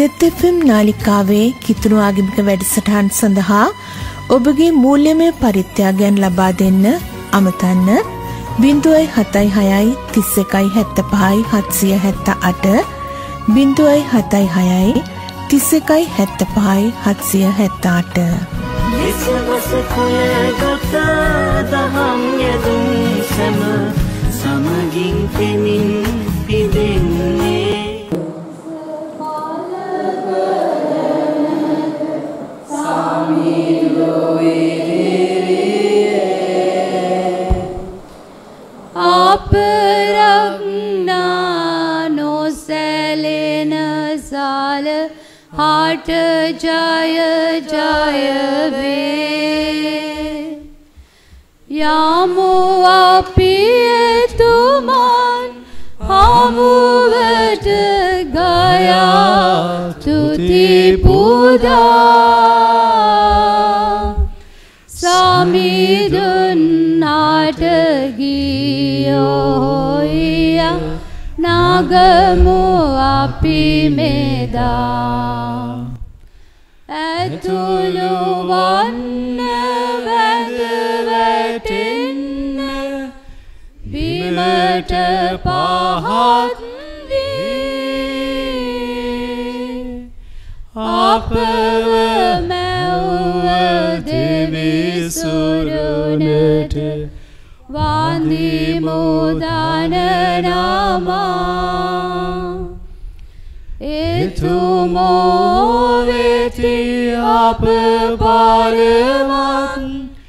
ZFM නාලිකාවේ කිතුණු ආගමික වැඩසටහන් සඳහා ඔබගේ මූල්‍යමය පරිත්‍යාගයන් ලබා දෙන්න අමතන්න 076 31 75 778 076 31 75 778 විශ්වස කුලගත දහම් යදුම් සම සමගින් කෙමින් පිදෙන්නේ हाट जय जय वे यामो आपिए तुमान हामुवट गया तुति पुदा सामिदुन नाटगियो होया नागमो आपि मेदा ඇතුළු වන්න වැදවැටෙන්න බිමට පහත් වී අපව මැව්ව දෙවිසුරුනට වන්දිමු දනනමා එතුමෝ වෙති අප පරමත්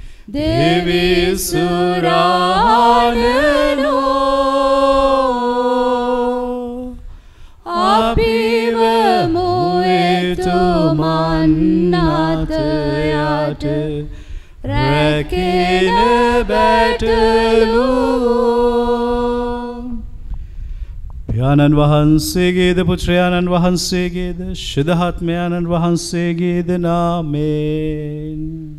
දෙවිසුරානනෝ අපිව මුවෙතුමන් අතයට රැකෙන බැටලු පියාණන් වහන්සේගේද පුත්‍රයාණන් වහන්සේගේද ශුද්ධාත්මයාණන් වහන්සේගේද නාමයෙන්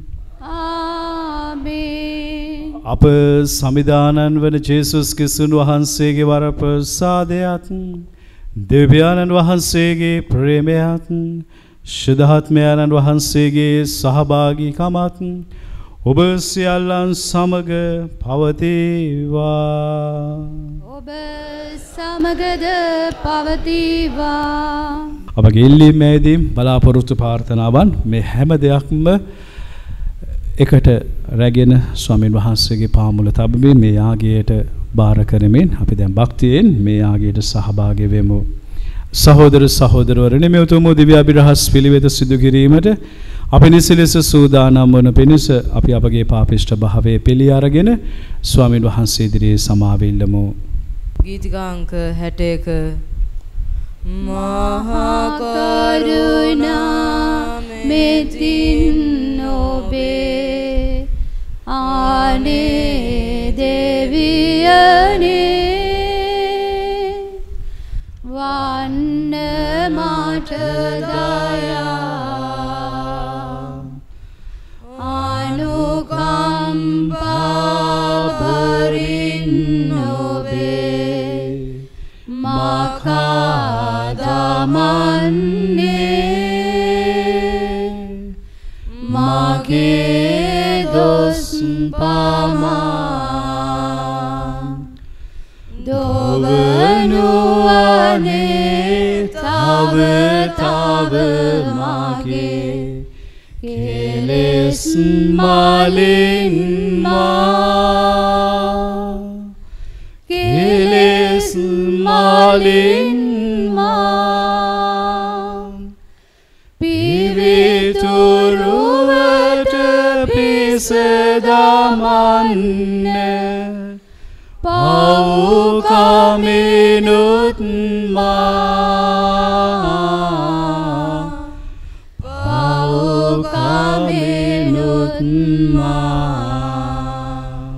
ආමේන්. අප සමිදානන් වන ජේසුස් ක්‍රිස්තුන් වහන්සේගේ වරප්‍රසාදයත් දෙවියන්න් වහන්සේගේ ප්‍රේමයත් ශුද්ධාත්මයාණන් වහන්සේගේ සහභාගීකමත් ඔබ සියල්ලන් සමග පවතිවා. ඔබ සමගද පවතිවා. අපගේ ඉල්ලීමේදී බලාපොරොත්තු ප්‍රාර්ථනාවන් මේ හැම දෙයක්ම එකට රැගෙන ස්වාමීන් වහන්සේගේ පාමුල තබමින් මේ යාගයට බාර කරමින් අපි දැන් භක්තියෙන් මේ යාගයට සහභාගී වෙමු. සහෝදර සහෝදරවරුනි මේ උතුම් දිව්‍ය අභිරහස් පිළිවෙත සිදු කිරීමට අපි නිසිලෙස සූදානම් වන පිණිස අපි අපගේ පාපිෂ්ඨ භාවයේ පිළි අරගෙන ස්වාමීන් වහන්සේ ඉදිරියේ සමාවෙල්ලමු. ගීතිකාංක 61 මහා කරුණා මෙතින් ඔබේ ආනේ දෙවියනේ වන්න මට දයා අනුකම්පා බරින් ඔබේ මකදමන්නේ මගේ දොස් පමා දොවනුවනේ තව තව මගේ කෙලෙස් මලින් මා කෙලෙස් මලින් මා පිවිතුරුවට පිස දමන්න පව්කමිනුත් මා පව්කමිනුත් මා.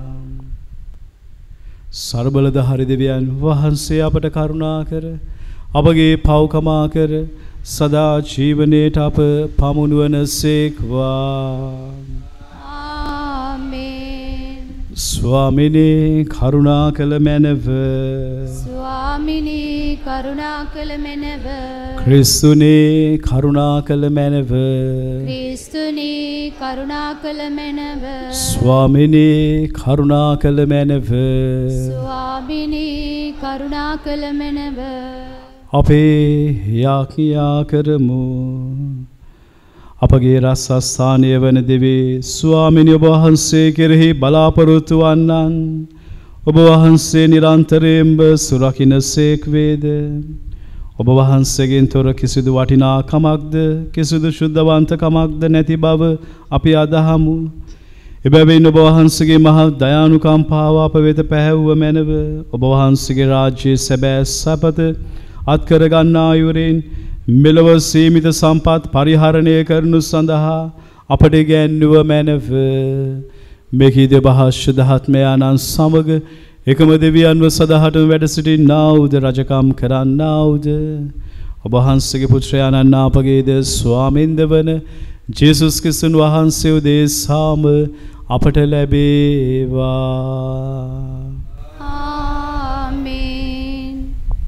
ਸਰබලධාරී දෙවියන් වහන්සේ අපට කරුණා කර අපගේ පව්කමා කර සදා ජීවනයේට අප පමුණුවන සේක්වා. ආමේන්. ස්වාමිනේ කරුණාකල මැනව ස්වාමිනී කරුණාකල මැනව ක්‍රිස්තුනේ කරුණාකල මැනව ක්‍රිස්තුනී කරුණාකල මැනව ස්වාමිනේ කරුණාකල මැනව ස්වාමිනී කරුණාකල මැනව අපේ යාඥා කරමු අපගේ රසස්ථානය වන දෙවේ ස්වාමිනී ඔබ වහන්සේ කෙරෙහි බලාපොරොත්තු වන්නන් ඔබ වහන්සේ නිරන්තරයෙන්ම සුරකින්නසේක් වේද ඔබ වහන්සේගෙන් තොර කිසිදු වටිනාකමක්ද කිසිදු ශුද්ධවන්තකමක්ද නැති බව අපි අදහමු එබැවින් ඔබ වහන්සේගේ මහා දයානුකම්පාව අප වෙත පැහැවුව මැනව ඔබ වහන්සේගේ රාජ්‍යයේ සැබෑ සපත අත්කර ගන්නා අයුරින් මෙලොව සීමිත සම්පත් පරිහරණය කරනු සඳහා අපට ඉගැන්වුව මැනව මෙහිද බහශුද්ධාත්මයාණන් සමග එකම දෙවියන්ව සදාහට වැඩ සිටින්නාවුද රජකම් කරන්නාවුද ඔබ වහන්සේගේ පුත්‍රයාණන් අපගේද ස්වාමින්ද වන ජේසුස් ක්‍රිස්තුන් වහන්සේ උදෙසාම අපට ලැබේවා ආමේන්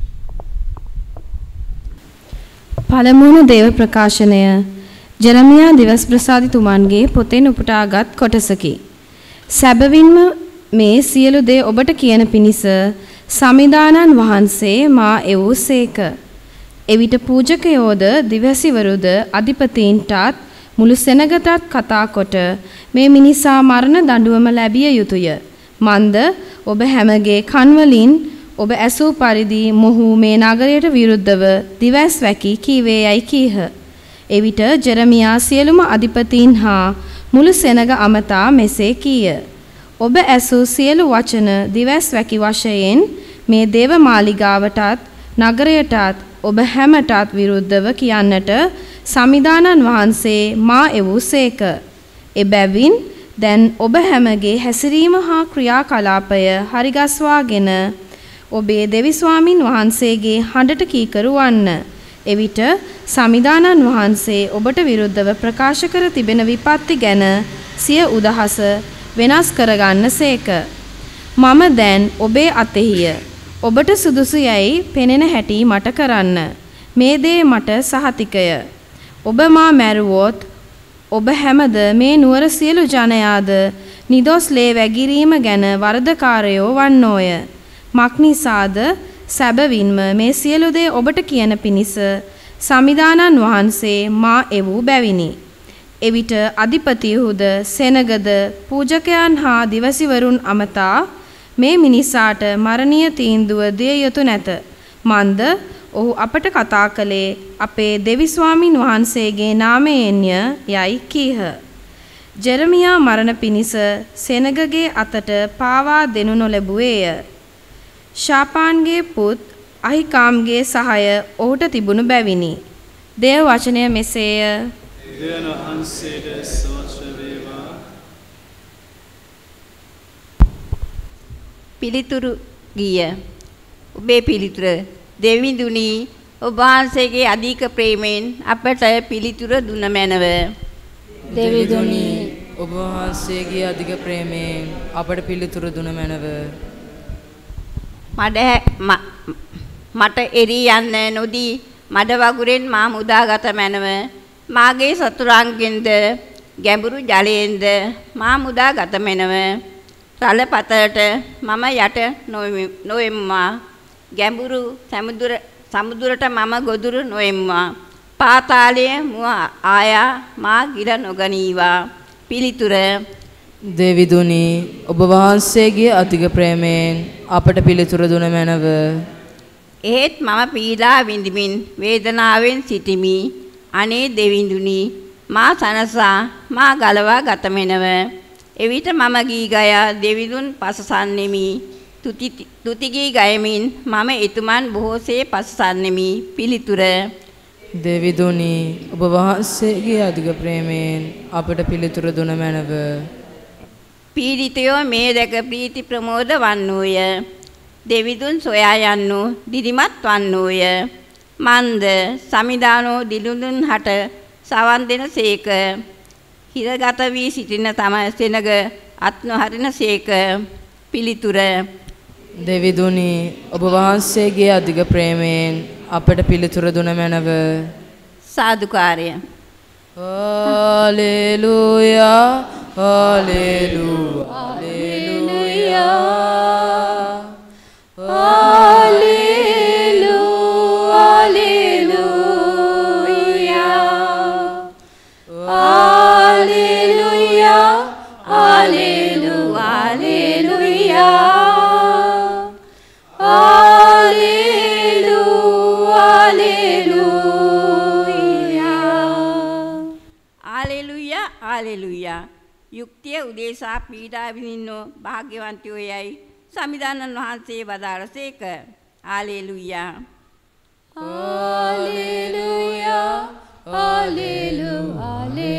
පළමුවන දේව ප්‍රකාශනය ජෙරමියා දිවස් ප්‍රසාදිතුමන්ගේ පොතෙන් උපුටාගත් කොටසකි. සැබවින්ම මේ සියලු දේ ඔබට කියන පිණිස සමිදානන් වහන්සේ මා එවූසේක. එවිට පූජකයෝද දිවසිවරුද අධිපතීන්ටත් මුළු සෙනගටත් කතා කොට මේ මිනිසා මරණ දඬුවම ලැබිය යුතුය. මන්ද ඔබ හැමගේ කන්වලින් ඔබ ඇසූ පරිදි මොහු මේ නගරයට විරුද්ධව දිවස් වැකි කීවේ යයි කීහ. එවිට ජෙරමියා සියලුම අධිපතීන් හා මුළු සෙනග අමතා මෙසේ කීය. ඔබ ඇසූ සියලු වචන දිවස් වැකි වශයෙන් මේ දේව මාලිගාවටත් නගරයටත් ඔබ හැමටත් විරුද්ධව කියන්නට සමිදානන් වහන්සේ මා එවූසේක. එබැවින් දැන් ඔබ හැමගේ හැසිරීම හා ක්‍රියාකලාපය හරිගස්වාගෙන ඔබේ දෙවි ස්වාමින් වහන්සේගේ හඬට කීකරු වන්න. එවිට සමිදානන් වහන්සේ ඔබට විරුද්ධව ප්‍රකාශ කර තිබෙන විපත්ති ගැන සිය උදහස වෙනස් කරගන්න සේක. මම දැන් ඔබේ අතෙහිය. ඔබට සුදුසු යයි පෙනෙන හැටි මට කරන්න. මේ දේ මට සහතිකය. ඔබ මා මැරුවොත් ඔබ හැමද මේ නුවර සියලු ජනයාද නිදොස් ලේ වැගිරීම ගැන වරදකාරයෝ වන්නෝය. මක්නිසාද සැබවින්ම මේ සියලු දේ ඔබට කියන පිණිස සමිදානන් වහන්සේ මා එවූ බැවිනි. එවිට අධිපතියහුද සෙනගද පූජකයන් හා දිවසිවරුන් අමතා මේ මිනිසාට මරණීය තීන්දුව දිය යුතු නැත. මන්ද ඔහු අපට කතා කළේ අපේ දෙවි ස්වාමින් වහන්සේගේ නාමයෙන්ය යයි කීහ. ජෙරමියා මරණ පිණිස සෙනගගේ අතට පාවා දෙනු නොලැබුවේය. ශාපාන්ගේ පුත් අහිකාම්ගේ සහාය ඔහුට තිබුණු බැවිනි. දේව වචනය මෙසේය. දෙවියන් වහන්සේට ස්තෝත්‍ර වේවා. පිළිතුරු ගිය ඔබේ පිළිතුර දෙවිඳුනි ඔබ වහන්සේගේ අධික ප්‍රේමයෙන් අපට පිළිතුර දුන මැනව. දෙවිඳුනි ඔබ වහන්සේගේ අධික ප්‍රේමයෙන් අපට පිළිතුරු දුන මැනව. මට එරී යන්න නොදී මඩ වගුරෙන් මා මුදාගත මැනව. මාගේ සතුරන්ගෙන්ද ගැඹුරු ජලයෙන්ද මා මුදාගත මැනව. රළ පතලට මම යට නොවෙම්මා. ගැඹුරු සමුදුරට මම ගොදුරු නොවෙම්මා. පාතාලයේ මුව ආයා මා ගිල නොගනීවා. පිළිතුර දෙවිඳුනි ඔබ වහන්සේගේ අධික ප්‍රේමයෙන් අපට පිළිතුරු දුන මැනව. එහෙත් මම පීඩා විඳිමින් වේදනාවෙන් සිටිමි. අනේ දෙවිඳුනි මා සනසා මා ගලවා ගත මැනව. එවිට මම ගී ගයා දෙවිඳුන් පසසන්නෙමි. තුති ගී ගයමින් මම එතුමන් බොහෝසේ පසසන්නෙමි. පිළිතුර දෙවිඳුනි ඔබ වහන්සේගේ අධික ප්‍රේමයෙන් අපට පිළිතුරු දුන මැනව. පීඩිතයෝ මේ දැක ප්‍රීති ප්‍රමෝද වන්නෝය. දෙවිඳුන් සොයා යන්නු දිරිමත් වන්නෝය. මන්ද සමිදානෝ දිලුඳුන් හට සවන් දෙන සේක. හිරගත වී සිටින තම සෙනග අත් නොහරින සේක. පිළිතුර දෙවිඳුනි ඔබ වහන්සේගේ අධික ප්‍රේමයෙන් අපට පිළිතුර දුන මැනව. සාදුකාරය. හාලෙලූයා හාලෙලූයා යුක්තිය උදේසා පීඩා විඳින්නෝ භාග්‍යවන්තයෝ යයි සමිදානන් වහන්සේ වදාළසේක. හාලෙලූයා හාලෙලූයා හාලෙලූයා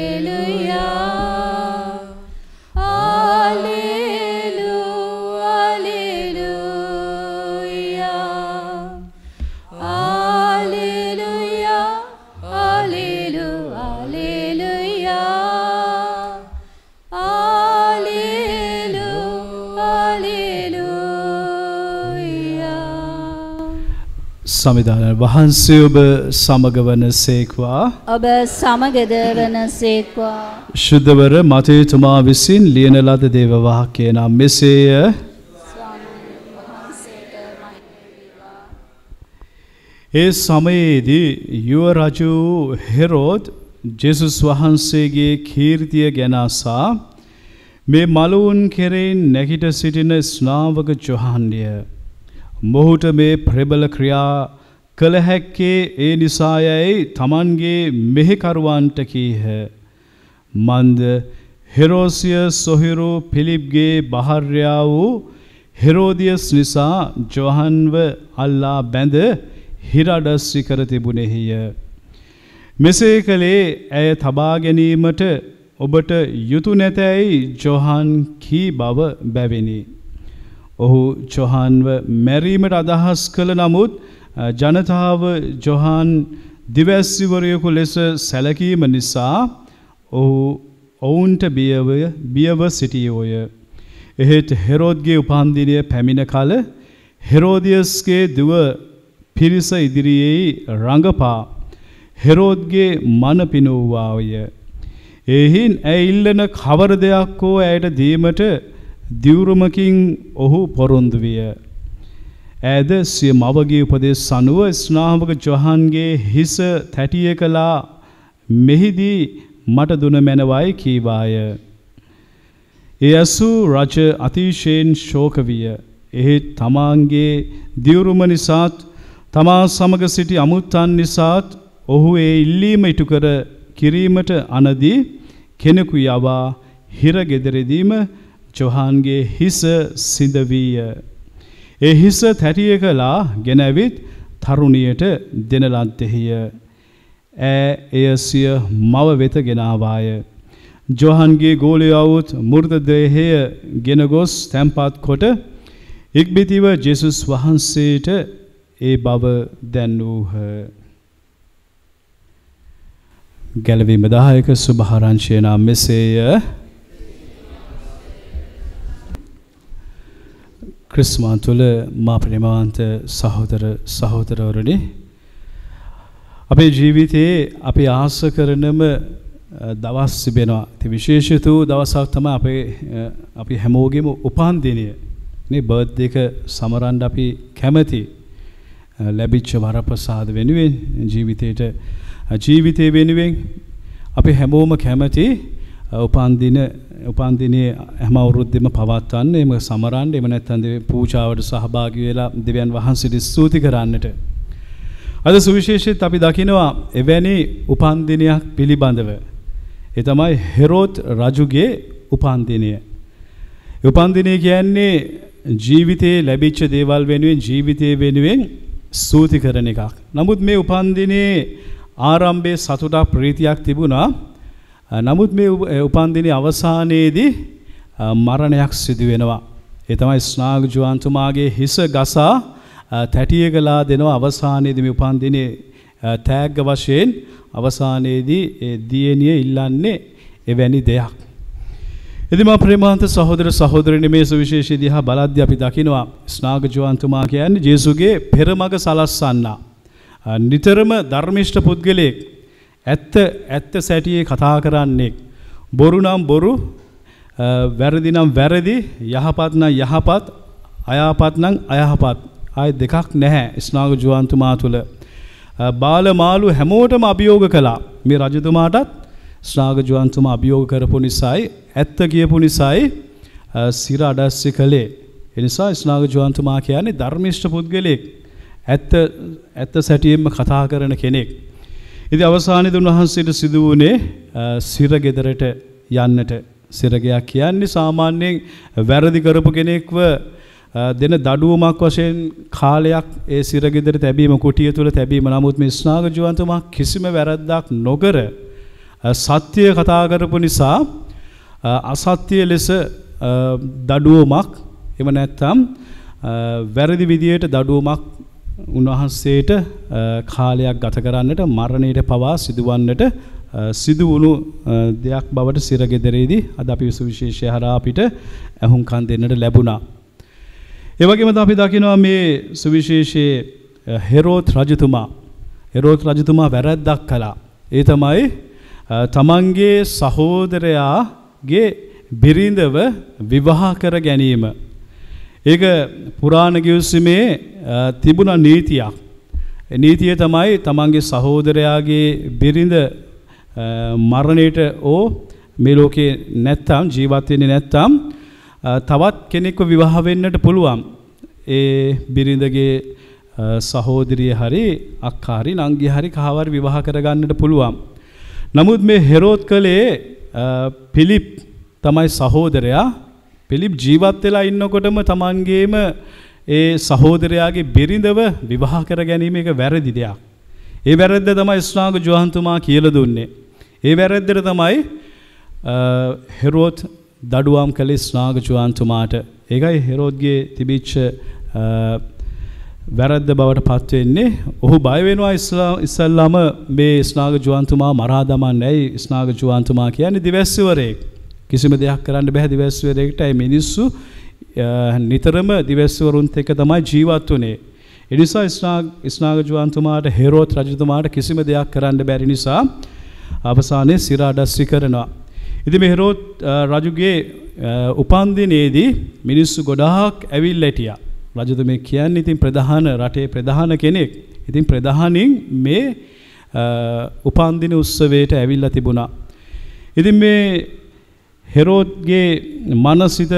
සමිදානන් වහන්සේ ඔබ සමග වන සේක්වා. ඔබ සමගද වන සේක්වා. ශුද්ධවර මතයතුමා විසින් ලියන ලද දේව වාක්‍යය නම් මෙසේය. ඒ සමයේදී යුව රජු හෙරෝද් ජේසුස් වහන්සේගේ කීර්තිය ගැන අසා මේ මලවුන් කෙරෙන් නැගිට සිටින ස්නාවක යොහන්ය මොහුට මේ ප්‍රබල ක්‍රියා කළ හැක්කේ ඒ නිසායයි තමන්ගේ මෙහෙකරුවන්ට කීහ. මන්ද හෙරෝසිය සොහිරු පිලිප්ගේ භාර්යාව වූ හෙරෝදියස් නිසා යොහන්ව අල්ලා බැඳ හිරඩස්සි කර තිබුණෙහිය. මෙසේ කළේ ඇය තබා ගැනීමට ඔබට යුතු නැතැයි යොහන් කී බව බැවිනි. ඔහු යොහන්ව මැරීමට අදහස් කළ නමුත් ජනතාව යොහන් දිවැස්සිවරයෙකු ලෙස සැලකීම නිසා ඔහු ඔවුන්ට බියව සිටියෝය. එහෙත් හෙරෝද්ගේ උපන්දිනය පැමිණ කල හෙරෝදියස්ගේ දුව පිරිස ඉදිරියේ රඟපා හෙරෝද්ගේ මන පිනුවාය. එහින් ඇය ඉල්ලන කවර දෙයක් හෝ ඇයට දීමට දිවුරුමකින් ඔහු පොරොන්දු විය. ඈද සිය මවගේ උපදෙස් අනුව ස්නාවක යොහන්ගේ හිස තැටිය කළා මෙහිදී මට දුන මැනවයි කීවාය. ඒ ඇසූ රජ අතිශයින් ශෝක විය. එහෙත් තමාගේ දිවුරුම නිසාත් තමා සමග සිටි අමුත්තන් නිසාත් ඔහු ඒ ඉල්ලීම ඉටු කර කිරීමට අනදී කෙනෙකු යවා හිර ගෙදරදීම යොහන්ගේ හිස සිඳවීය. ඒ හිස තැටිය කළා ගෙනවිත් තරුණියට දෙන ලද්දෙහිය. එය සිය මව වෙත ගෙනාවාය. යොහන්ගේ ගෝලයාවුත් මෘත දේහය ගෙන ගොස් තැන්පත් කොට ඉක්බිතිව ජේසුස් වහන්සේට ඒ බව දැන්වූහ. ගැලවීම 10ක සුභාරංචිය නම් මෙසේය. ක්‍රිස්තුමන් තුළ මා ප්‍රේමවන්ත සහෝදර සහෝදරවරුනි, අපේ ජීවිතයේ අපි ආස කරනම දවස් තිබෙනවා. ඒ විශේෂිත දවසක් තමයි අපි හැමෝගෙම උපන් දිනය. නේ බර්ත්ඩේ එක සමරන්න අපි කැමති. ලැබිච්ච වරප්‍රසාද වෙනුවෙන් ජීවිතේ වෙනුවෙන් අපි හැමෝම කැමති උපන් දිනේ හැම අවුරුද්දෙම පවත්වන්න, එම සමරන්න, එම නැත්නම් පූජාවට සහභාගී වෙලා දෙවියන් වහන්සේට ස්තුති කරන්නට. අද සුවිශේෂීත් අපි දකිනවා එවැනි උපන් දිනයක් පිළිබඳව. ඒ තමයි හෙරෝද් රජුගේ උපන් දිනය. උපන් දිනය කියන්නේ ජීවිතේ ලැබිච්ච දේවල් වෙනුවෙන්, ජීවිතේ වෙනුවෙන් ස්තුති කරන එකක්. නමුත් මේ උපන් දිනේ ආරම්භයේ සතුටක්, ප්‍රීතියක් තිබුණා. නමුත් මේ උපන් දිනේ අවසානයේදී මරණයක් සිදු වෙනවා. ඒ තමයි ස්නාග ජුවන්තුමාගේ හිස ගසා තැටිය කළා දෙනවා. අවසානයේදී මේ උපන් දිනේ තෑග්ග වශයෙන් අවසානයේදී ඒ දියණිය ඉල්ලන්නේ එවැනි දෙයක්. ඉතින් මා ප්‍රේමාන්ත සහෝදර සහෝදරියනි මේ සුවිශේෂී දිහා බලද්දී අපි දකිනවා ස්නාග ජෝන්තුමා කියන්නේ ජේසුගේ පෙරමග සලස්සන්නා. නිතරම ධර්මිෂ්ඨ පුද්ගලයෙක්. ඇත්ත සැටියේ කතා කරන්නේ. බොරු නම් බොරු, වැරදි නම් වැරදි, යහපත් නම් යහපත්, අයහපත් නම් අයහපත්. ආයේ දෙකක් නැහැ ස්නාග ජෝන්තුමා තුල. බාල මාළු හැමෝටම අභියෝග කළා. මේ රජතුමාටත් ස්නාග ජෝන්තුමා අභියෝග කරපු නිසායි ඇත්ත කියපු නිසායි සිර අඩස්සි කළේ. ඒ නිසා ස්නාග ජෝන්තුමා කියන්නේ ධර්මිෂ්ඨ පුද්ගලයෙක්. ඇත්ත සැටියෙන්ම කතා කරන කෙනෙක්. ඉතින් අවසානයේදී උන්වහන්සේට සිදු වුණේ සිර ගෙදරට යන්නට. සිරගයක් කියන්නේ සාමාන්‍යයෙන් වැරදි කරපු කෙනෙක්ව දෙන දඩුවමක් වශයෙන් කාලයක් ඒ සිර ගෙදර තැබීම, කුටිය තුල තැබීම. නමුත් මේ ස්නාග ජෝන්තුමා කිසිම වැරද්දක් නොකර සත්‍ය කතා කරපු නිසා අසත්‍ය ලෙස දඩුවමක් එම නැත්නම් වැරදි විදියට දඩුවමක් උන්වහන්සේට කාලයක් ගත කරන්නට, මරණයට පවා සිදුවන්නට සිදු වුණු දෙයක් බවට සිරගෙදරේදී අද අපි සුවිශේෂය හරහා අපිට අහුම්කම් දෙන්නට ලැබුණා. ඒ වගේම අපි දකිනවා මේ සුවිශේෂයේ හෙරෝද් රජතුමා වැරද්දක් කළා. ඒ තමයි තමන්ගේ සහෝදරයාගේ බිරිඳව විවාහ කර ගැනීම. ඒක පුරාණ ගිවිසුමේ තිබුණ නීතියක්. ඒ නීතිය තමයි තමන්ගේ සහෝදරයාගේ බිරිඳ මරණයට මේ ලෝකේ නැත්තම්, ජීවත් වෙන්නේ නැත්තම් තවත් කෙනෙක්ව විවාහ වෙන්නට පුළුවන්. ඒ බිරිඳගේ සහෝදරිය හරි අක්කා හරි නංගි හරි කහවර විවාහ කරගන්නට පුළුවන්. නමුත් මේ හෙරෝද් කලේ පිලිප් තමයි සහෝදරයා. පිලිප් ජීවත් වෙලා ඉන්නකොටම තමන්ගේම ඒ සහෝදරයාගේ බිරිඳව විවාහ කර ගැනීම එක වැරදි දෙයක්. ඒ වැරද්ද තමයි ස්නාග ජෝන්තුමා කියලා දුන්නේ. ඒ වැරද්දට තමයි හෙරෝද් දඩුවම් කළේ ස්නාග ජෝන්තුමාට. ඒකයි හෙරෝද්ගේ තිබිච්ච වැරද්ද බවට පත් වෙන්නේ. ඔහු බය වෙනවා ඉස්සල්ලාම මේ ස්නාග ජෝන්තුමා මරා දමන්නේ. ඇයි ස්නාග ජෝන්තුමා කියන්නේ දිවැස්වරයෙක්. කිසිම දෙයක් කරන්න බෑ දිවැස්වරයෙක්ට. ඒ මිනිස්සු නිතරම දිවැස්වරුන්ත් එක්ක තමයි ජීවත් වුනේ. ඒ නිසා ස්නාග ජෝන්තුමාට හෙරෝද් රජතුමාට කිසිම දෙයක් කරන්න බැරි නිසා අවසානයේ සිර අඩස්සි කරනවා. ඉතින් මේ හෙරෝද් රජුගේ උපන්දිනේදී මිනිස්සු ගොඩාක් ඇවිල්ලා හිටියා. රජතුමෙක් කියන්නේ ඉතින් රටේ ප්‍රධාන කෙනෙක්. ඉතින් ප්‍රධානින් මේ උපන්දින උත්සවයට ඇවිල්ලා තිබුණා. ඉතින් මේ හෙරෝද්ගේ මනසිත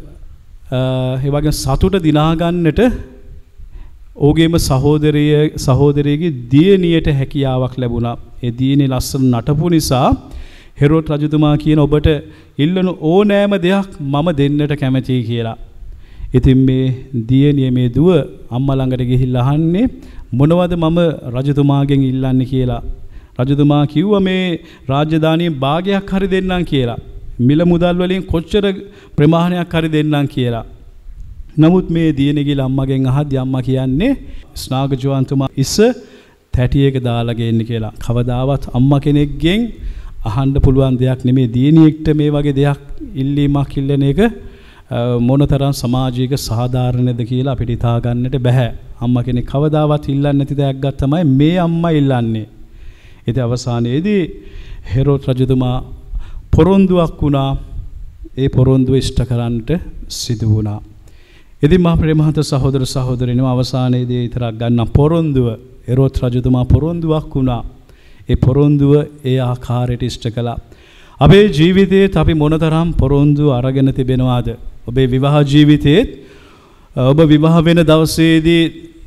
ඒ වගේ සතුට දිනා ගන්නට ඔහුගේම සහෝදරියගේ දියණියට හැකියාවක් ලැබුණා. ඒ දියණිය ලස්සන නටපු නිසා හෙරෝද් රජතුමා කියන ඔබට ඉල්ලන ඕනෑම දෙයක් මම දෙන්නට කැමතියි කියලා. ඉතින් මේ දියණිය මේ දුව අම්මා ළඟට ගිහිල්ලා අහන්නේ මොනවද මම රජතුමාගෙන් ඉල්ලන්නේ කියලා. රජතුමා කිව්වා මේ රාජධානියේ භාගයක් හරි දෙන්නම් කියලා. මිල මුදල් වලින් කොච්චර ප්‍රමාණයක් හරි දෙන්නම් කියලා. නමුත් මේ දියණියගේ අම්මගෙන් අහද්දී අම්මා කියන්නේ ස්නාග ජෝන්තුමා ඉස්ස තැටියක දාලා ගේන්න කියලා. කවදාවත් අම්මා කෙනෙක්ගෙන් අහන්න පුළුවන් දෙයක් නෙමෙයි. දියණියෙක්ට මේ වගේ දෙයක් ඉල්ලීමක් ඉල්ලන එක මොනතරම් සමාජික සාධාරණද කියලා අපිට හිතා ගන්නට බෑ. අම්මා කෙනෙක් කවදාවත් ඉල්ලන්නේ නැති දෙයක් තමයි මේ අම්මා ඉල්ලන්නේ. ඉතින් අවසානයේදී හෙරෝද් රජතුමා පොරොන්දුවක් වුණා. ඒ පොරොන්දුව ඉෂ්ට කරන්නට සිදු වුණා. ඉතින් මා ප්‍රේමහත සහෝදර සහෝදරියනි අවසානයේදී විතරක් ගන්න පොරොන්දුව හෙරෝද් රජතුමා පොරොන්දුවක් වුණා. ඒ පොරොන්දුව ඒ ආකාරයට ඉෂ්ට කළා. අපේ ජීවිතයේත් අපි මොනතරම් පොරොන්දු අරගෙන තිබෙනවාද? ඔබේ විවාහ ජීවිතයේත් ඔබ විවාහ වෙන දවසේදී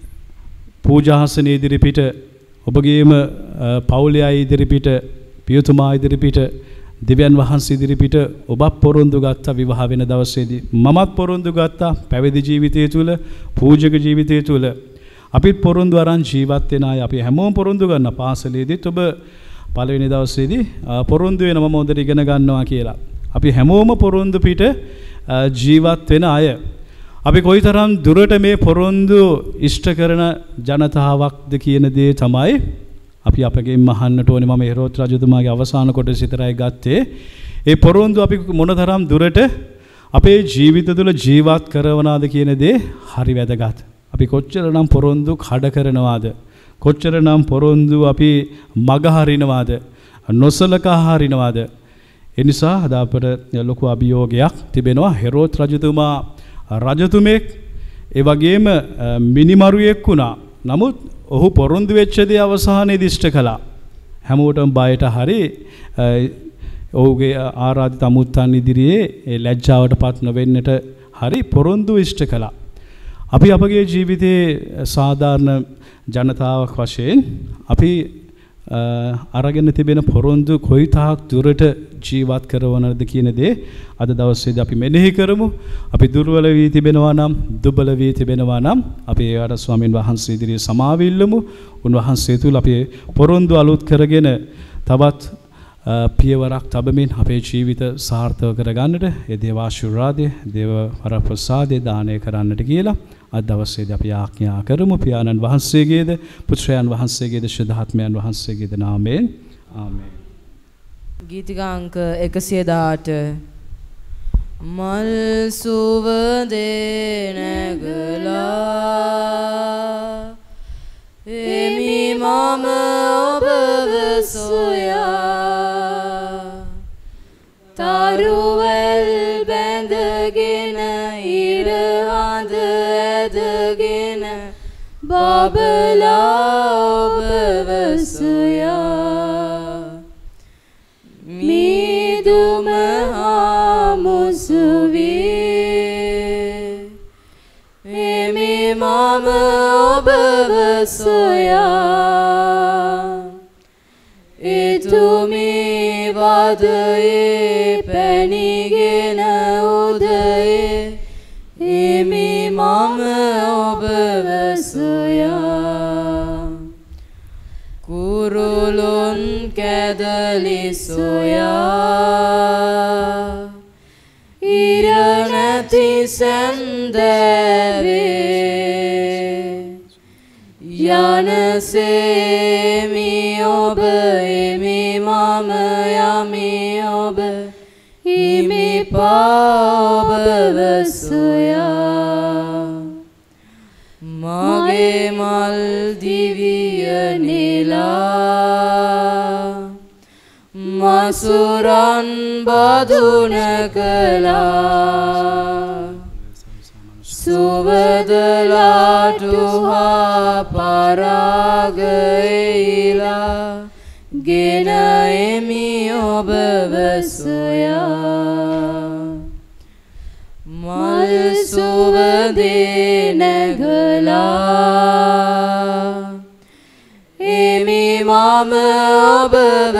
පූජාසන ඉදිරිපිට ඔබගේම පවුලේ අය ඉදිරිපිට පියතුමා ඉදිරිපිට දෙවියන් වහන්සේ ඉදිරිපිට ඔබ පොරොන්දු ගත්තා විවාහ වෙන දවසේදී. මමත් පොරොන්දු ගත්තා පැවිදි ජීවිතය තුළ, පූජක ජීවිතය තුළ. අපිත් පොරොන්දු අරන් ජීවත් වෙන අය. අපි හැමෝම පොරොන්දු ගන්න. පාසලේදීත් ඔබ පළවෙනි දවසේදී පොරොන්දු වෙන මම හොඳට ඉගෙන ගන්නවා කියලා. අපි හැමෝම පොරොන්දු පිට ජීවත් වෙන අය. අපි කොයිතරම් දුරට මේ පොරොන්දු ඉෂ්ට කරන ජනතාවක්ද කියන දේ තමයි අපි අපගෙන් අහන්නට ඕනේ. මම හෙරෝද් රජතුමාගේ අවසාන කොටස විතරයි ගත්තේ. ඒ පොරොන්දු අපි මොනතරම් දුරට අපේ ජීවිත තුළ ජීවත් කරනවාද කියන දේ හරි වැදගත්. අපි කොච්චරනම් පොරොන්දු කඩ කරනවාද? කොච්චරනම් පොරොන්දු අපි මග හරිනවාද? නොසලකා හරිනවාද? ඒ නිසා අද අපට ලොකු අභියෝගයක් තිබෙනවා. හෙරෝද් රජතුමා රජතුමෙක් ඒ වගේම මිනිමරුවෙක් වුණා. නමුත් ඔහු පොරොන්දු වෙච්ච දේ අවසානයේදී ඉෂ්ට කළා. හැමෝටම බයට හරි ඔහුගේ ආරාධිත අමුත්තන් ඉදිරියේ ඒ ලැජ්ජාවටපත් නොවෙන්නට හරි පොරොන්දු ඉෂ්ට කළා. අපි අපගේ ජීවිතයේ සාධාරණ ජනතාවක් වශයෙන් අපි අරගෙන තිබෙන පොරොන්දු කොයිතාක් දුරට ජීවත් කරනවද කියන දේ අද දවසේදී අපි මෙනෙහි කරමු. අපි දුර්වල වී තිබෙනවා නම්, දුබල වී තිබෙනවා නම් අපි ඒකට ස්වාමින් වහන්සේ ඉදිරියේ සමාව ඉල්ලමු. උන්වහන්සේ තුල අපි පොරොන්දු අලුත් කරගෙන තවත් පියවරක් තබමින් අපේ ජීවිත සාර්ථක කරගන්නට ඒ දේව ආශිර්වාදය, දේව වරප්‍රසාදය දානය කරන්නට කියලා අද දවසේදී අපි ආඥා කරමු. පියාණන් වහන්සේගේද, පුත්‍රයන් වහන්සේගේද, ශුද්ධාත්මයන් වහන්සේගේද නාමයෙන් ආමේන්. ගීතිකාංක 118 මල් සුවඳේ නැගලා එමි මම ඔබව සොයා තරුවල් බැඳගෙන ඉර හඳ ඇදගෙන බබලා ඔබව සොයා මිදුම හා මුසු වී එමි මම ඔබව සොයා එතුමි වදයේ පැණිගෙන උදයේ එමි මම ඔබව සොයා කුරුලොන් කැදලි සොයා ඉර නැති සැන්දෑවේ යනසේමි ඔබ එමි මම යමි ඔබ හිමි පාබව සොයා මගේ මල් දිවිය නෙලා මසුරන් බදුන කළා සුවදලාටුහා පරාගයිලා ගෙන එමි ඔබව සොයා මල් සුවඳේ නැගලා එමි මම ඔබව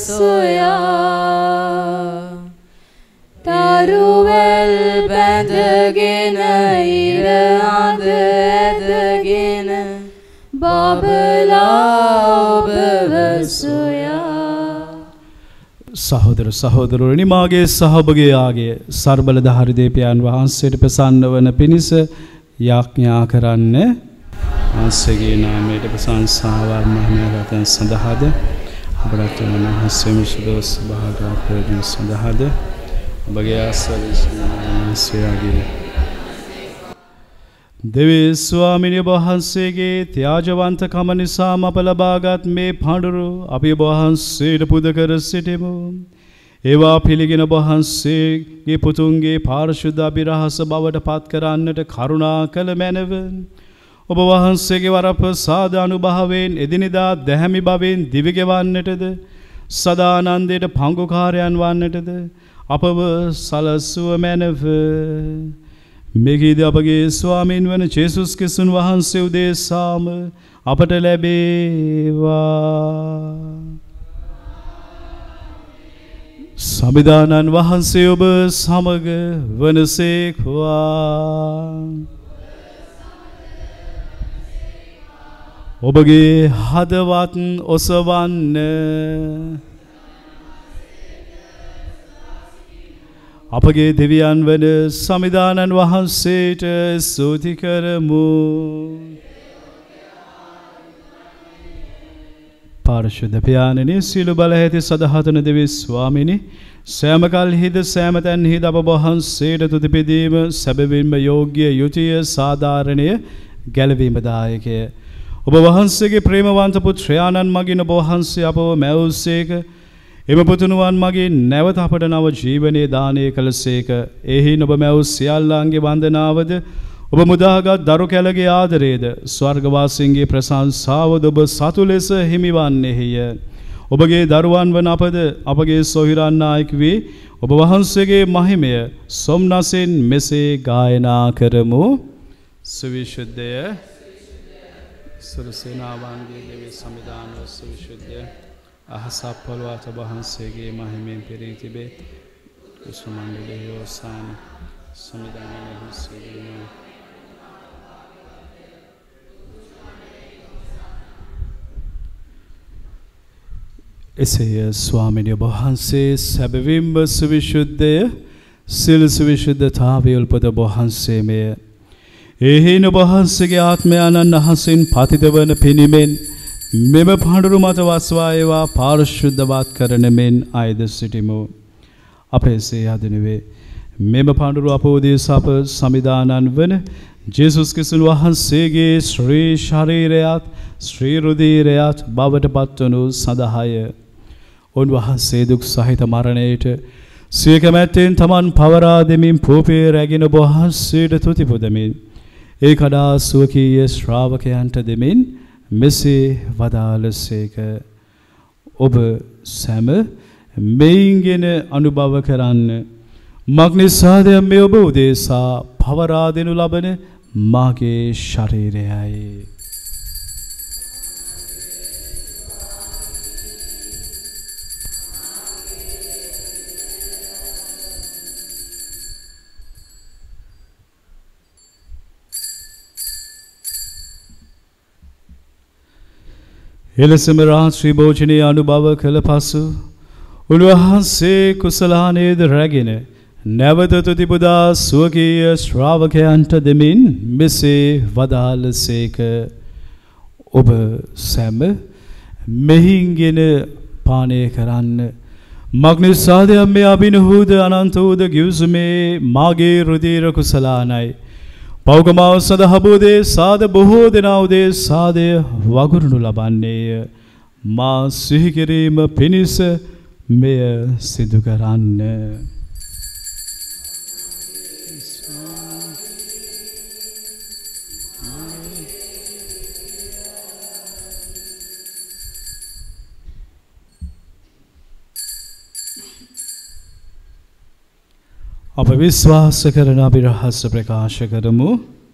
සොයා තරුවල් බැඳගෙන ඉර අඳ ඇදගෙන බබලා ඔබව සොයා. සහෝදර සහෝදරවනි, මාගේ සහභගේ ආගේ සර්බලධාරි දේවයන් වහන්සේට ප්‍රසන්න වන පිණිස යාඥා කරන්න. වහන්සේගේ නාමයට ප්‍රශංසාව මහිමයන් සඳහාද අපට වහන්සේම සුදොස් භාගයක් ප්‍රයෝජන සඳහාද ඔබගේ ආශිර්වාදයේ දෙවී ස්වාමිනිය වහන්සේගේ ත්‍යාජවන්තකම නිසාම අප ලබාගත් මේ පඬුරු අපි වහන්සේට පුද කර සිටිමු. ඒවා පිළිගෙන වහන්සේගේ පුතුන්ගේ පාරිශුද්ධ අභිරහස බවට පත් කරන්නට කරුණා කළ මැනව. ඔබ වහන්සේගේ වරප්‍රසාද අනුභවයෙන් එදිනෙදා දැහැමි බවෙන් දිවිගෙවන්නටද සදානන්දයට පංගුකාරයන් වන්නටද අපව සලස්ව මැනව. මෙගීද අපගේ ස්වාමීන් වන ජේසුස් ක්‍රිස්තුන් වහන්සේ උදෙසාම අපට ලැබේවා. සමිදානන් වහන්සේ ඔබ සමග වනසේක්වා. ඔබගේ හදවත් ඔසවන්න. අපගේ දෙවියන් වන සමිදානන් වහන්සේට ස්තුති කරමු. පාරිශුද්ධ පියාණනි සීල බල ඇති සදහතුන දෙවි ස්වාමිනි සෑම කල්හිද සෑම තැන්හිද අප වහන්සේට තුති පිදීම සැබවින්ම යෝග්‍ය යුතිය සාධාරණය ගැලවීමදායකය ඔබ වහන්සේගේ ප්‍රේමවන්ත පුත්‍රයාණන් මගින් ඔබ වහන්සේ අපව මැවුසේක එම පුතුණුවන් මගින් නැවත අපට නව ජීවනයේ දානය කළසේක එහින් ඔබ මැව් සියල්ලන්ගේ වන්දනාවද ඔබ මුදාගත් දරු කැලගේ ආදරේද ස්වර්ගවාසීන්ගේ ප්‍රශංසාවද ඔබ සතු ලෙස හිමිවන්නේය ඔබගේ දරුවන් වන අපද අපගේ සොහිරන් නායක වී ඔබ වහන්සේගේ මහිමය සොම්නසෙන් මෙසේ ගායනා කරමු සවිශුද්ධය සුරසේනාවන්ගේ දෙවි සමිදානව සවිශුද්ධය අහසක් පොළොව අත වහන්සේගේ මහිමයෙන් පිරී තිබේ කුසුමංගලයේ ඔසාන සමිදානයේ හසුරුවන එසේය ස්වාමීන් වහන්සේ සැබවින්ම සවිශුද්ධය සිල් සවිශුද්ධතාවය උල්පත වහන්සේමය එහින වහන්සේගේ ආත්මයන්න් අහසින් පතිත වන පිණිමෙන් මෙම පඬුරු මත වස්වා ඒවා පාරිශුද්ධවත් කරන මෙන් අයද සිටිමු අපේසේ යදිනුවේ මෙම පඬුරු අපෝදේශ අප සමිදානන් වන ජේසුස් ක්‍රිස්තුන් වහන්සේගේ ශ්‍රී ශරීරයත් ශ්‍රී රුධිරයත් බවට පත්වනු සඳහාය උන්වහන්සේ දුක් සහිත මරණයට සිය කැමැත්තෙන් තමන් පවරා දෙමින් පූපේ රැගෙන ඔබ වහන්සේට තුති පුදමින් ඒ කඩා සුවකීය ශ්‍රාවකයන්ට දෙමින් මෙසේ වදාළසේක ඔබ සැම මෙයින්ගෙන අනුභව කරන්න මක්නිසාද මේ ඔබ උදෙසා පවරා දෙනු ලබන මාගේ ශරීරයයි එලෙසම රාත්‍රී භෝජනයේ අනුභව කළ පසු උන්වහන්සේ කුසලානේද රැගෙන නැවත තුති පුදා ස්වකීය ශ්‍රාවකයන්ට දෙමින් මෙසේ වදාළසේක ඔබ සැම මෙහින්ගෙන පානය කරන්න මක්නිසාද මේ අභිනහූද අනන්ත වූද ගිවිසුමේ මාගේ රුධිර කුසලානයි පෞකමාව සඳහා බෝධේ සාද බොහෝ දෙනා උදේ සාදය වගුරුණු ලබන්නේය මා සිහි කිරීම පිණිස මෙය සිදු කරන්න අප විශ්වාස කරන අපි රහස් ප්‍රකාශ කරමු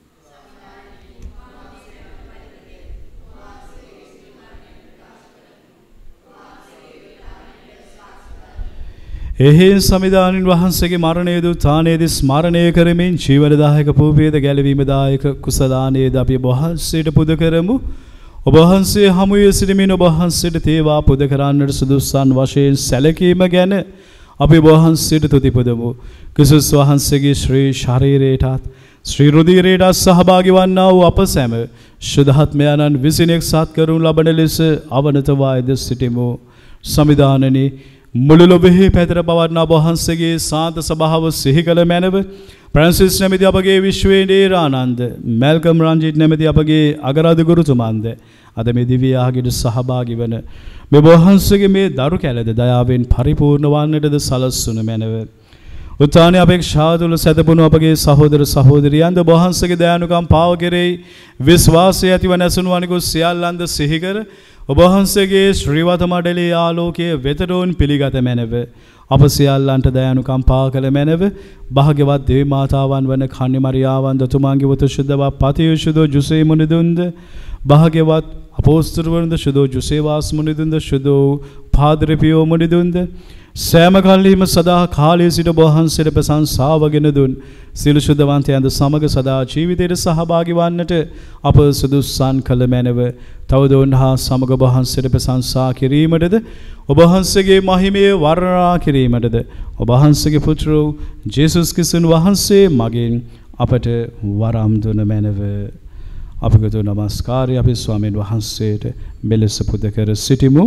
එහි සමිදානින් වහන්සේගේ මරණයේද උත්ථානයේද ස්මරණය කරමින් ජීවනදායක පූපේද ගැලවීමදායක කුසලානයේද අපි ඔබ වහන්සේට පුද කරමු ඔබ වහන්සේ හමුවේ සිටමින් ඔබ වහන්සේට තේවා පුද කරන්නට සුදුසුසන් වශයෙන් සැලකීම ගැන අපි වහන්සේට තුති පුදමු ක්‍රිස්තුස් වහන්සේගේ ශ්‍රී ශරීරයටත් ශ්‍රී රුධිරයටත් සහභාගී වන්නා වූ අප සැම ශුද්ධාත්මයන්න් විසින් එක්සත් කරනු ලබන ලෙස අවනතවායද සිටිමු සමිදානනි මුළු ලොවෙහි පැතිර පවත්නා වහන්සේගේ සාන්ත සභාව සිහි කළ මැනව ප්‍රැන්සිස් නැමැති අපගේ විශ්වයේ දේරානන්ද මැල්කම් රංජිත් නැමැති අපගේ අගරාධ ගුරුතුමන්ද අද මේ දිව්‍ය යාගයට සහභාගී වන මේ වහන්සේගේ මේ දරු කැලද දයාවෙන් පරිපූර්ණ වන්නටද සලස්වනු මැනව උත්ථාන අපේක්ෂා තුළ සැතපුණු අපගේ සහෝදර සහෝදරියන්ද වහන්සේගේ දයානුකම් පාව කෙරෙහි විශ්වාසය ඇතිව නැසුණු අනිකුත් සියල්ලන්ද සිහි කර ඔබ වහන්සේගේ ශ්‍රීවත මඩලේ ආලෝකයේ වෙතටෝන් පිළිගත මැනව අප සියල්ලන්ට දයානුකම් පා කළ මැනව භාග්‍යවත් දේවී මාතාවන් වන කන්‍ය මරියාවන් දතුමාගේ වත සුද්ධවත් පතියුෂුදෝ ජුසේ මුනිදුන්ද භාග්‍යවත් අපෝස්තලවරුන්ද සුදෝ ජුසේවාස් මුනිදුන්ද සුදෝ පාදරි පියෝ මුනිදුන්ද සෑම කල්හිම සදා කාලයේ සිට වහන්සේට ප්‍රශංසාවගෙන දුන් සියලු ශුද්ධවන්තයන්ද සමග සදා ජීවිතයට සහභාගී වන්නට අප සුදුසුසන් කළ මැනව තවද උන්හා සමග වහන්සේට ප්‍රශංසා කිරීමටද ඔබ වහන්සේගේ මහිමය වර්ණනා කිරීමටද ඔබ වහන්සේගේ පුත්‍ර ජේසුස් ක්‍රිස්තුන් වහන්සේ මගින් අපට වරම් දුන මැනව අපගත නමස්කාරය අපේ ස්වාමීන් වහන්සේට මෙලෙස පුද කර සිටිමු.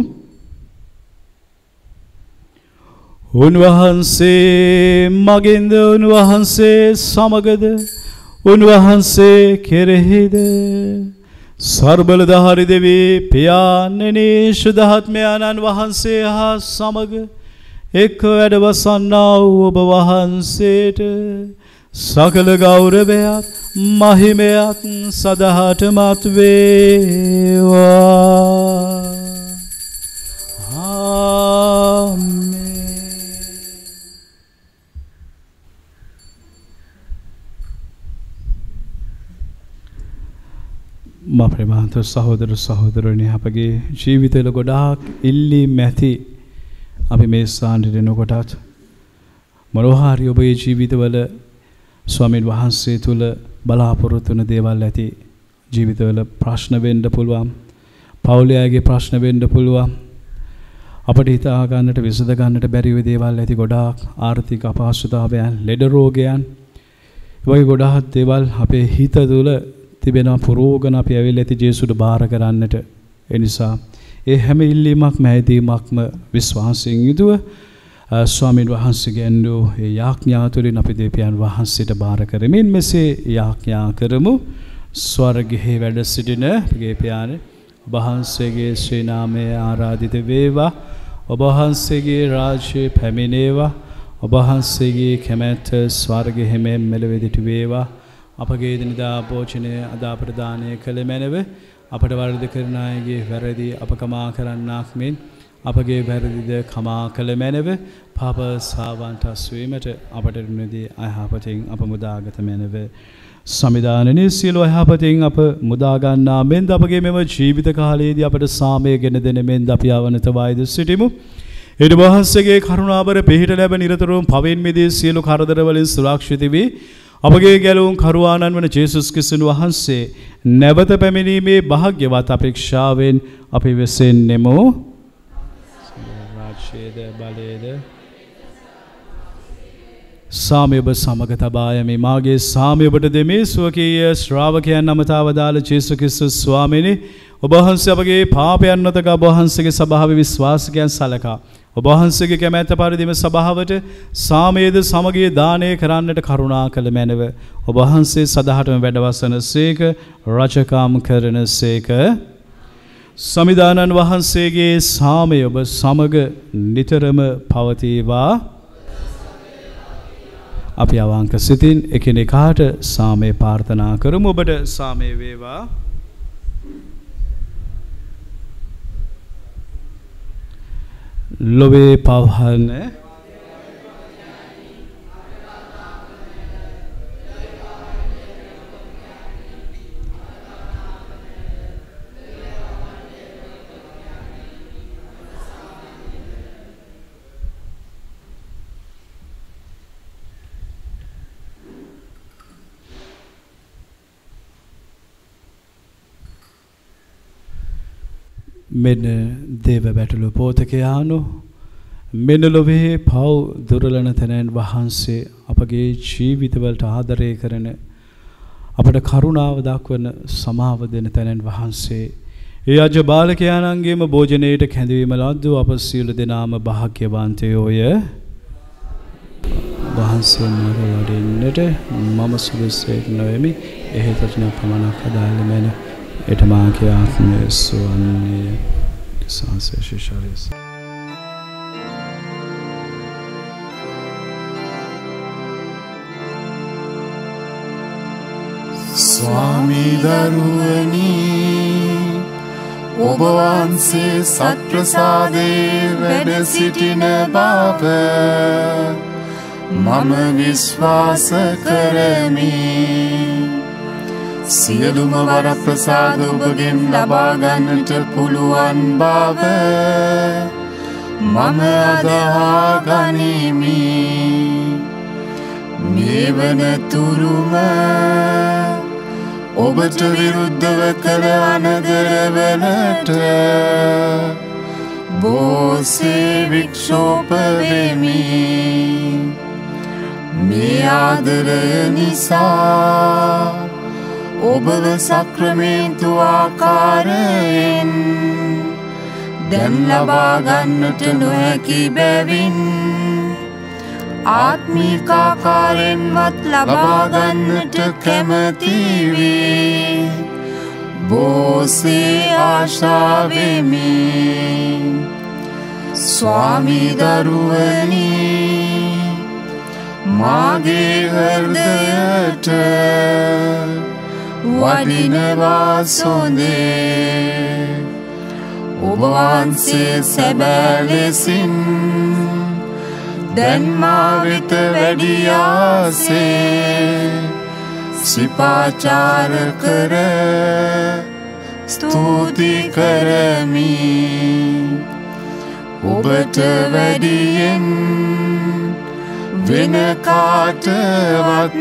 උන්වහන්සේ මගින්ද උන්වහන්සේ සමගද උන්වහන්සේ කෙරෙහිද සර්බලධාරි දෙවී පියාණෙනි ශුද්ධාත්මයන්න් වහන්සේ හා සමග එක් වැඩවසන්නා වූ ඔබ වහන්සේට සකල ගෞරවයත් මහිමයත් සදහටමත් වේවා. ආමේන්. මා ප්‍රේමවන්ත සහෝදර සහෝදරයනි අපගේ ජීවිතවල ගොඩාක් ඉල්ලීම් ඇති අපි මේ ස්ථානයේ එනකොටත් මොනවා හරි ඔබේ ජීවිතවල ස්වාමීන් වහන්සේ තුල බලාපොරොත්තු වෙන දේවල් ඇති ජීවිතවල ප්‍රශ්න වෙන්න පුළුවන් පෞලයාගේ ප්‍රශ්න වෙන්න පුළුවන් අපිට හිතා ගන්නට විසඳ ගන්නට බැරි වෙ දේවල් ඇති ගොඩාක් ආර්ථික අපහසුතාවයන් ලෙඩ රෝගයන් වගේ ගොඩාක් දේවල් අපේ හිත තුල තිබෙන පුරෝගන අපි ඇවිල්ලා ඇති ජේසුට බාර කරන්නට ඒ නිසා ඒ හැම ඉල්ලීමක්ම ඇදීමක්ම විශ්වාසයෙන් යුතුව ස්වාමීන් වහන්සේගේ අඳු ඒ යාඥා තුළින් අපි දෙවියන් වහන්සේට බාර කරමින් මෙසේ යාඥා කරමු. ස්වර්ගයේ වැඩ සිටින අපගේ පියාණන් ඔබ වහන්සේගේ ශ්‍රී නාමය ආරාධිත වේවා. ඔබ වහන්සේගේ රාජ්‍යය පැමිණේවා. ඔබ වහන්සේගේ කැමැත්ත ස්වර්ගයේ මෙලෙවදිට වේවා. අපගේ දිනදා භෝජනය අද අපට දානය කළ මැනව අපට වරද කරන අයගේ වැරදි අප කමා කරන්නාක් මෙන් අපගේ වැරදිද කමා කළ මැනව පාප සාවන්ට අස්වීමට අපට රුණදී අයහපතින් අප මුදාගත මැනව සමිධානනයේ සියලු අයහපතින් අප මුදාගන්නා මෙන්ද අපගේ මෙම ජීවිත කාලයේදී අපට සාමය ගෙන දෙන මෙන්ද අපි ආවනත වායිද සිටිමු. ඊට වහන්සේගේ කරුණාබර පිහිට ලැබ නිරතුරුව පවෙන් මිදී සියලු කරදර වලින් සුරක්ෂිත වී අපගේ ගැලවුම් කරුවාණන් වන ජේසුස් ක්‍රිස්තුන් වහන්සේ නැවත පැමිණීමේ භාග්‍යවත් අපේක්ෂාවෙන් අපි වෙසෙන්නෙමු. රාජ්‍යයේද බලයේද සාමය ඔබ සමග තබා යමි. මාගේ සාමය ඔබට දෙමි. ස්වකීය ශ්‍රාවකයන් නමතාව දාල ජේසුස් ක්‍රිස්තුස් ස්වාමීනි ඔබ වහන්සේ අපගේ පාපයන් නොතක ඔබ වහන්සේගේ සභාවේ විශ්වාසිකයන් සලකා ඔබ වහන්සේගේ කැමැත්ත පරිදිම සභාවට සාමයේද සමගිය දානය කරන්නට කරුණා කළ මැනව ඔබ වහන්සේ සදාහටම වැඩවසන සේක රජකම් කරන සේක. සමිධානන් වහන්සේගේ සාමය ඔබ සමග නිතරම පවතිවා. අපි අවංක සිතින් එකිනෙකාට සාමය ප්‍රාර්ථනා කරමු. ඔබට සාමය වේවා. ලොවේ පවහන මෙන්න දේව බැටළු පෝතකයානු මෙන්න ලොවේ පව් දුර්වලන තැනන් වහන්සේ අපගේ ජීවිතවලට ආදරය කරන අපට කරුණාව දක්වන සමාව දෙන තැනන් වහන්සේ ඒ අජ බාලකයාණන්ගේම භෝජනයට කැඳවීම ලද්දු අප සියලු දෙනාම භාග්‍යවන්තයෝය. වහන්සේ මට වඩින්නට මම සුදුසෙක් නොවෙමි. එහෙතට පමණක් අදාළ මැන එටමාගේ ආත්මය සුවන්නේ සංසේ ශිෂාරයස. ස්වාමී දරුවනි ඔබ වහන්සේ සත්ප්‍රසාදේ වැඩ සිටින බව මම විශ්වාස කරමි. සියලුම වරප්‍රසාද ඔබගෙන් ලබා ගන්නට පුළුවන් බව මම අදහා ගනිමි. මේ වනතුරුම ඔබට විරුද්ධව කළ අනගරවලට බොසේ වික්ෂෝප වෙමි. මේ ආදරය නිසා ඔබව සක්‍රමේන්තු ආකාරයෙන් දැන් ලබා ගන්නට නොහැකි බැවින් ආත්මික ආකාරයෙන්වත් ලබා ගන්නට කැමැති වේ. බෝසේ ආශාවෙමි ස්වාමී දරුවනි මාගේ හෘදයට වඩිනවා සොඳේ. ඔබ වහන්සේ සැබෑ ලෙසින් දැන් මා වෙත වැඩියාසේ සිපාචාර කර ස්තුති කරමි. ඔබට වැඩියෙන් වෙන කාටවත්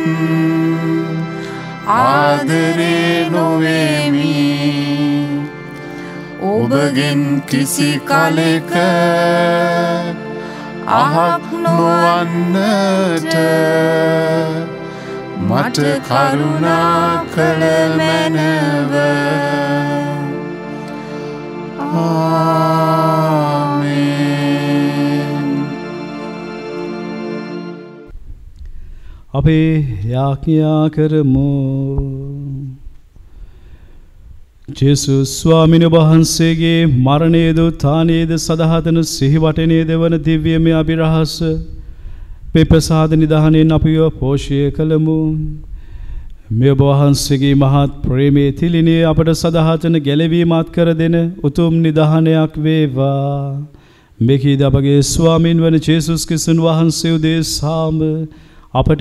ආදරේ නොවේමි. ඔබගෙන් කිසි කලෙක අහක් නොවන්නට මට කරුණා කළ මැනව. ආමේන්. අපේ යාඥා කරමු. ජේසුස් ස්වාමීන් වහන්සේගේ මරණයේද උත්ථානයේද සදහතන සිහිවටනයේද වන දිව්‍යමය අභිරහස පෙපසාද නිදහනෙන් අපිව පෝෂණය කළමු. මේ ඔබ වහන්සේගේ මහත් ප්‍රේමයේ තිලිනේ අපට සදහතන ගැලවීමත් කර දෙන උතුම් නිදහනයක් වේවා. මෙකීද අපගේ ස්වාමීන් වන ජේසුස් ක්‍රිස්තුන් වහන්සේ උදෙසාම අපට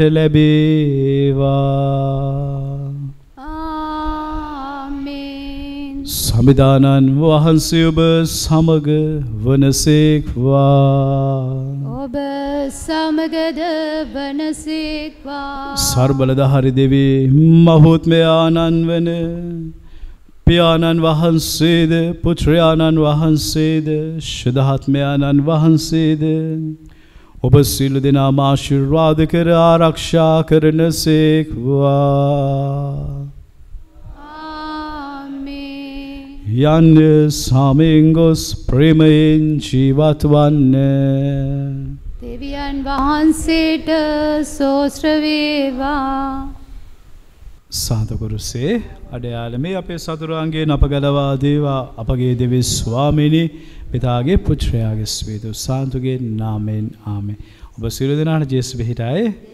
ලැබේවා. සමිදානන් වහන්සේ ඔබ සමග වනසේක්වා. ඔබ සමගද වනසේක්වා. සර්බලධාරි දෙවී මහෝත්මය ආනන් වන පියාණන් වහන්සේද පුත්‍රයාණන් වහන්සේද ශුද්ධාත්මයාණන් වහන්සේද ඔබ සියලු දෙනාම ආශිර්වාද කර ආරක්ෂා කරනසේක්වා. යන්න සාමයෙන් ගොස් ප්‍රේමයෙන් ජීවත් වන්න. දෙවියන් වහන්සේට සෝත්‍ර වේවා. සාදකුරුසේ අඩයාලමේ අපේ සතුරාන්ගේ අප ගලවා දේවා. අපගේ දෙවි ස්වාමිනී පිතාගේ පුත්‍රයාගේ ස්වේතු සාන්තුගේ නාමයෙන් ආමේන්. ඔබ සියලු දෙනාට ජේසුස් පිහිටයි.